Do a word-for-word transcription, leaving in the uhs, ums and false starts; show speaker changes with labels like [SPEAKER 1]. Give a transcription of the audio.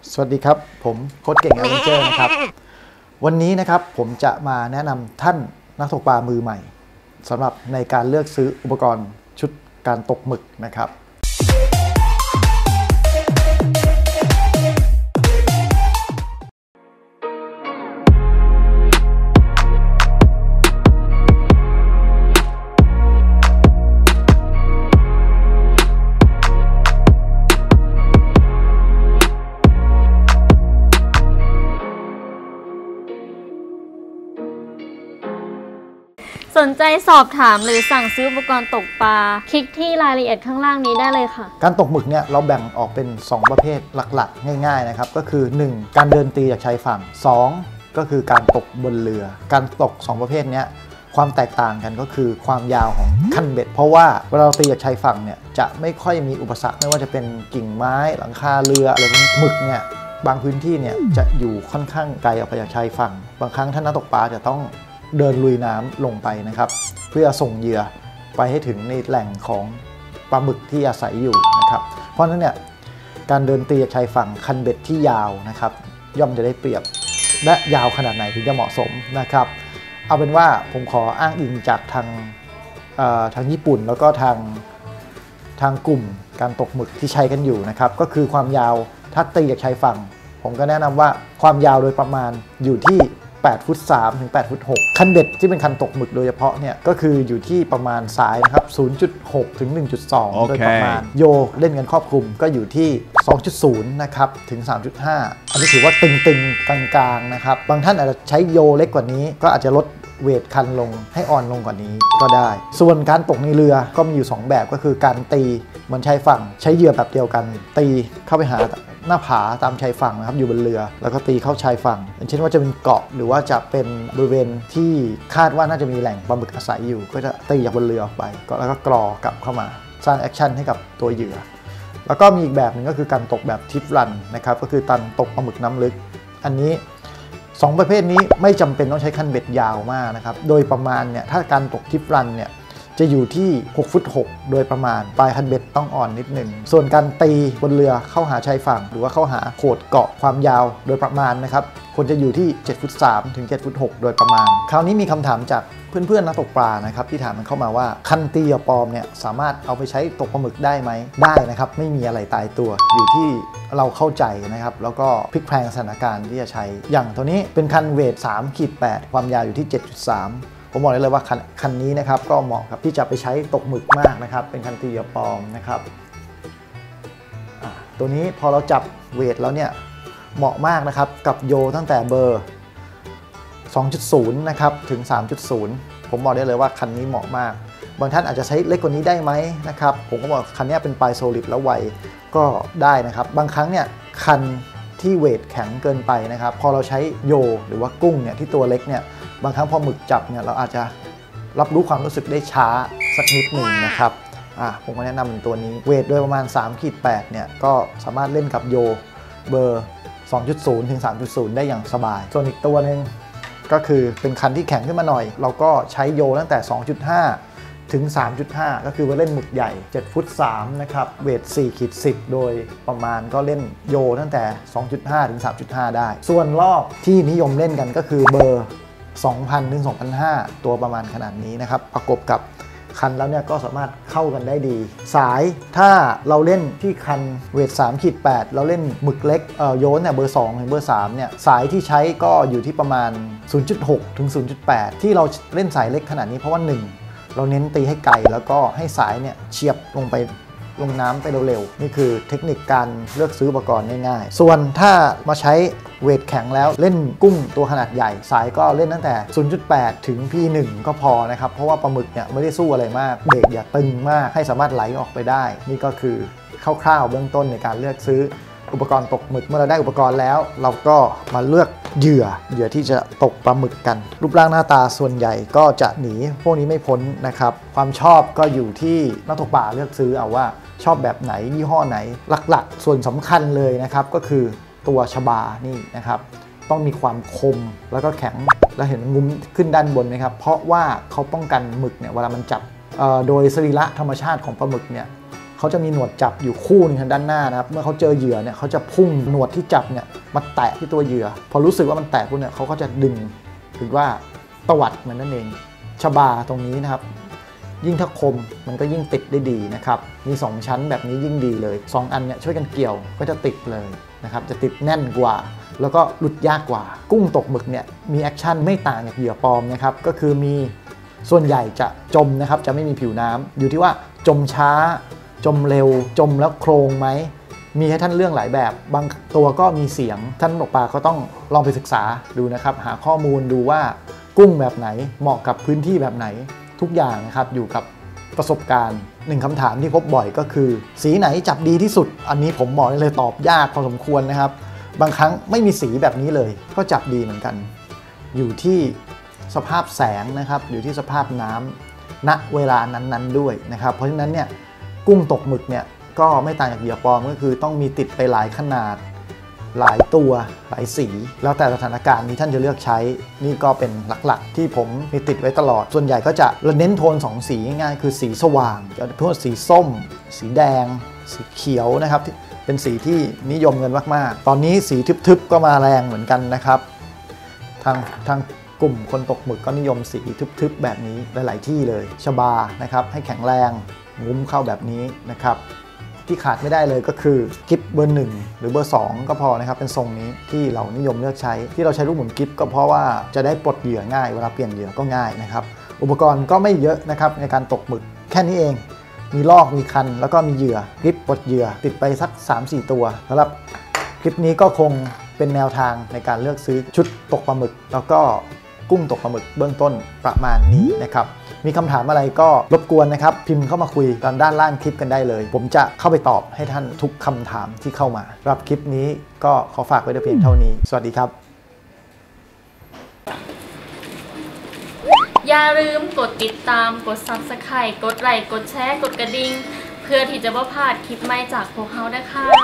[SPEAKER 1] สวัสดีครับผมโค้ชเก่งแอดเวนเจอร์นะครับวันนี้นะครับผมจะมาแนะนำท่านนักตกปลามือใหม่สำหรับในการเลือกซื้ออุปกรณ์ชุดการตกหมึกนะครับ
[SPEAKER 2] สนใจสอบถามหรือสั่งซื้ออุปกรณ์ตกปลาคลิกที่รายละเอียดข้างล่างนี้ได้เลยค่ะ
[SPEAKER 1] การตกหมึกเนี่ยเราแบ่งออกเป็นสองประเภทหลักๆง่ายๆนะครับก็คือหนึ่งการเดินตีจากชายฝั่งสองก็คือการตกบนเรือการตกสองประเภทนี้ความแตกต่างกันก็คือความยาวของคันเบ็ดเพราะว่าเวลาเราตีจากชายฝั่งเนี่ยจะไม่ค่อยมีอุปสรรคไม่ว่าจะเป็นกิ่งไม้หลังคาเรืออะไรพวกนี้หมึกเนี่ยบางพื้นที่เนี่ยจะอยู่ค่อนข้างไกลออกไปจากชายฝั่งบางครั้งท่านนักตกปลาจะต้องเดินลุยน้ำลงไปนะครับเพื่อส่งเหยื่อไปให้ถึงในแหล่งของปลาหมึกที่อาศัยอยู่นะครับเพราะฉะนั้นเนี่ยการเดินตีจากชายฝั่งคันเบ็ดที่ยาวนะครับย่อมจะได้เปรียบและยาวขนาดไหนถึงจะเหมาะสมนะครับเอาเป็นว่าผมขออ้างอิงจากทางทางญี่ปุ่นแล้วก็ทางทางกลุ่มการตกหมึกที่ใช้กันอยู่นะครับก็คือความยาวถ้าตีจากชายฝั่งผมก็แนะนำว่าความยาวโดยประมาณอยู่ที่แปดฟุตสามถึงแปดฟุตหกคันเบ็ดที่เป็นคันตกหมึกโดยเฉพาะเนี่ยก็คืออยู่ที่ประมาณสายนะครับ ศูนย์จุดหก ถึง หนึ่งจุดสอง
[SPEAKER 3] okay.
[SPEAKER 1] โดยประมาณโยเล่นกันครอบคลุมก็อยู่ที่ สองจุดศูนย์ นะครับถึง สามจุดห้า อันนี้ถือว่าตึงๆกลางๆนะครับบางท่านอาจจะใช้โยเล็กกว่านี้ก็อาจจะลดเวทคันลงให้อ่อนลงกว่านี้ก็ได้ส่วนการตกในเรือก็มีอยู่สองแบบก็คือการตีเหมือนชายฝั่งใช้เหยื่อแบบเดียวกันตีเข้าไปหาหน้าผาตามชายฝั่งนะครับอยู่บนเรือแล้วก็ตีเข้าชายฝั่งอย่างเช่นว่าจะเป็นเกาะหรือว่าจะเป็นบริเวณที่คาดว่าน่าจะมีแหล่งปลาหมึกอาศัยอยู่ก็จะตีจากบนเรือออกไปก็แล้วก็กรอกลับเข้ามาสร้างแอคชั่นให้กับตัวเหยื่อแล้วก็มีอีกแบบหนึ่งก็คือการตกแบบทิปรันนะครับก็คือตันตกปลาหมึกน้ำลึกอันนี้สองประเภทนี้ไม่จำเป็นต้องใช้คันเบ็ดยาวมากนะครับโดยประมาณเนี่ยถ้าการตกทิปรันเนี่ยจะอยู่ที่หกฟุตหกโดยประมาณปลายคันเบ็ดต้องอ่อนนิดหนึ่งส่วนการตีบนเรือเข้าหาชายฝั่งหรือว่าเข้าหาโขดเกาะความยาวโดยประมาณนะครับควรจะอยู่ที่เจ็ดฟุตสามถึงเจ็ดฟุตหกโดยประมาณคราวนี้มีคำถามจากเพื่อนๆนักตกปลานะครับที่ถามมันเข้ามาว่าคันตีเหยื่อปลอมเนี่ยสามารถเอาไปใช้ตกปลาหมึกได้ไหมได้นะครับไม่มีอะไรตายตัวอยู่ที่เราเข้าใจนะครับแล้วก็พลิกแพลงสถานการณ์ที่จะใช้อย่างตัวนี้เป็นคันเวท สามขีดแปด ความยาวอยู่ที่ เจ็ดจุดสามผมบอกได้เลยว่าคันคันนี้นะครับก็เหมาะกับที่จะไปใช้ตกหมึกมากนะครับเป็นคันตีเหยื่อปลอมนะครับตัวนี้พอเราจับเวทแล้วเนี่ยเหมาะมากนะครับกับโยตั้งแต่เบอร์ สองจุดศูนย์ นะครับถึง สามจุดศูนย์ ผมบอกได้เลยว่าคันนี้เหมาะมากบางท่านอาจจะใช้เล็กกว่านี้ได้ไหมนะครับผมก็บอกคันนี้เป็นปลายโซลิดแล้วไวก็ได้นะครับบางครั้งเนี่ยคันที่เวทแข็งเกินไปนะครับพอเราใช้โยหรือว่ากุ้งเนี่ยที่ตัวเล็กเนี่ยบางครั้งพอหมึกจับเนี่ยเราอาจจะรับรู้ความรู้สึกได้ช้าสักนิดหนึ่งนะครับอ่ะผมก็แนะนำเป็นตัวนี้เวทโดยประมาณ สามขีดแปด เนี่ยก็สามารถเล่นกับโยเบอร์ สองจุดศูนย์ ถึง สามจุดศูนย์ ได้อย่างสบายส่วนอีกตัวหนึ่งก็คือเป็นคันที่แข็งขึ้นมาหน่อยเราก็ใช้โยตั้งแต่ สองจุดห้า ถึง สามจุดห้า ก็คือว่าเล่นหมึกใหญ่เจ็ดฟุตสาม นะครับเวท สี่ขีดสิบ โดยประมาณก็เล่นโยตั้งแต่ สองจุดห้า ถึง สามจุดห้า ได้ส่วนรอบที่นิยมเล่นกันก็คือเบอร์ สองพัน ถึง สองพันห้าร้อย ตัวประมาณขนาดนี้นะครับประกบกับคันแล้วเนี่ยก็สามารถเข้ากันได้ดีสายถ้าเราเล่นที่คันเวท สามขีดแปด เราเล่นหมึกเล็กเอ่อโยนเนี่ยเบอร์ สอง ถึงเบอร์ สามเนี่ยสายที่ใช้ก็อยู่ที่ประมาณ ศูนย์จุดหก ถึง ศูนย์จุดแปด ที่เราเล่นสายเล็กขนาดนี้เพราะว่าหนึ่งเราเน้นตีให้ไกลแล้วก็ให้สายเนี่ยเฉียบลงไปลงน้ำไปเร็วๆนี่คือเทคนิคการเลือกซื้ออุปกรณ์ง่ายๆส่วนถ้ามาใช้เวทแข็งแล้วเล่นกุ้งตัวขนาดใหญ่สายก็เล่นตั้งแต่ ศูนย์จุดแปด ถึง พี หนึ่ง ก็พอนะครับเพราะว่าปลาหมึกเนี่ยไม่ได้สู้อะไรมากเบรกอย่าตึงมากให้สามารถไหลออกไปได้นี่ก็คือคร่าวๆเบื้องต้นในการเลือกซื้ออุปกรณ์ตกหมึกเมื่อเราได้อุปกรณ์แล้วเราก็มาเลือกเหยื่อเหยื่อที่จะตกปลาหมึกกันรูปร่างหน้าตาส่วนใหญ่ก็จะหนีพวกนี้ไม่พ้นนะครับความชอบก็อยู่ที่นักตกปลาเลือกซื้อเอาว่าชอบแบบไหนยี่ห้อไหนหลักๆส่วนสำคัญเลยนะครับก็คือตัวชบานี่นะครับต้องมีความคมแล้วก็แข็งและเห็นงุ้มขึ้นด้านบนไหมครับเพราะว่าเขาป้องกันหมึกเนี่ยเวลามันจับโดยสรีระธรรมชาติของปลาหมึกเนี่ยเขาจะมีหนวดจับอยู่คู่หนึงทางด้านหน้านะครับเมื่อเขาเจอเหยื่อเนี่ยเขาจะพุ่งหนวดที่จับเนี่ยมาแตะที่ตัวเหยื่อพอรู้สึกว่ามันแตะปุ๊บเนี่ยเขาก็จะดึงหรือว่าตวัดมันนั่นเองชบาตรงนี้นะครับยิ่งถ้าคมมันก็ยิ่งติดได้ดีนะครับมีสองชั้นแบบนี้ยิ่งดีเลยสองอันเนี่ยช่วยกันเกี่ยวก็จะติดเลยนะครับจะติดแน่นกว่าแล้วก็หลุดยากกว่ากุ้งตกหมึกเนี่ยมีแอคชั่นไม่ต่างจากเหยื่อปลอมนะครับก็คือมีส่วนใหญ่จะจมนะครับจะไม่มีผิวน้ำอยู่ที่ว่าจมช้าจมเร็วจมแล้วโครงไหมมีให้ท่านเรื่องหลายแบบบางตัวก็มีเสียงท่านตกปลาก็ต้องลองไปศึกษาดูนะครับหาข้อมูลดูว่ากุ้งแบบไหนเหมาะกับพื้นที่แบบไหนทุกอย่างนะครับอยู่กับประสบการณ์หนึ่งคำถามที่พบบ่อยก็คือสีไหนจับดีที่สุดอันนี้ผมบอกเลยตอบยากพอสมควรนะครับบางครั้งไม่มีสีแบบนี้เลยก็จับดีเหมือนกันอยู่ที่สภาพแสงนะครับอยู่ที่สภาพน้ำณเวลานั้นๆด้วยนะครับเพราะฉะนั้นเนี่ยกุ้งตกหมึกเนี่ยก็ไม่ต่างจากเหยื่อปลอมก็คือต้องมีติดไปหลายขนาดหลายตัวหลายสีแล้วแต่สถานการณ์นี้ท่านจะเลือกใช้นี่ก็เป็นหลักๆที่ผมมีติดไว้ตลอดส่วนใหญ่ก็จะเน้นโทนสองสีง่ายๆคือสีสว่างพวกสีส้มสีแดงสีเขียวนะครับเป็นสีที่นิยมกันมากๆตอนนี้สีทึบๆก็มาแรงเหมือนกันนะครับทางทางกลุ่มคนตกหมึกก็นิยมสีทึบๆแบบนี้หลายๆที่เลยชบานะครับให้แข็งแรงงุ้มเข้าแบบนี้นะครับที่ขาดไม่ได้เลยก็คือกิฟเบอร์หนึ่งหรือเบอร์สองก็พอนะครับเป็นทรงนี้ที่เรานิยมเลือกใช้ที่เราใช้ลูกหมุนกิฟก็เพราะว่าจะได้ปลดเหยื่อง่ายเวลาเปลี่ยนเหยื่อก็ง่ายนะครับอุปกรณ์ก็ไม่เยอะนะครับในการตกหมึกแค่นี้เองมีลอกมีคันแล้วก็มีเหยื่อกิฟปลดเหยื่อติดไปสัก สามสี่ ตัวสำหรับคลิปนี้ก็คงเป็นแนวทางในการเลือกซื้อชุดตกปลาหมึกแล้วก็กุ้งตกปลาหมึกเบื้องต้นประมาณนี้นะครับมีคำถามอะไรก็รบกวนนะครับพิมพ์เข้ามาคุยตอนด้านล่างคลิปกันได้เลยผมจะเข้าไปตอบให้ท่านทุกคำถามที่เข้ามาสำหรับคลิปนี้ก็ขอฝากไว้แต่เพียงเท่านี้สวัสดีครับ
[SPEAKER 2] อย่าลืมกดติดตามกด ซับสไครบ์ กดไลค์กดแชร์กดกระดิ่งเพื่อที่จะไม่พลาดคลิปใหม่จากพวกเรานะคะ